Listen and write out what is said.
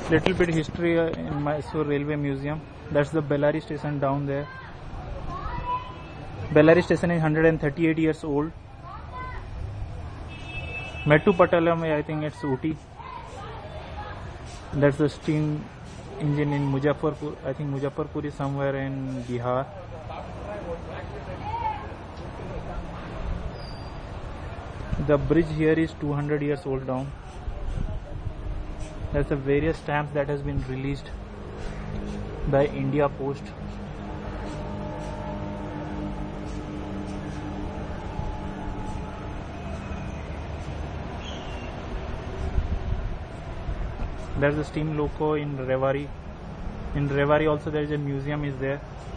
Little bit history in Mysore Railway Museum. That's the Bellary station down there. Bellary station is 138 years old. Metupattalam, I think it's Ooty. That's the steam engine in Muzaffarpur. I think Muzaffarpur is somewhere in Bihar. The bridge here is 200 years old down. There's the various stamps that has been released by India Post. There's a steam loco in Rewari. In Rewari also there is a museum is there.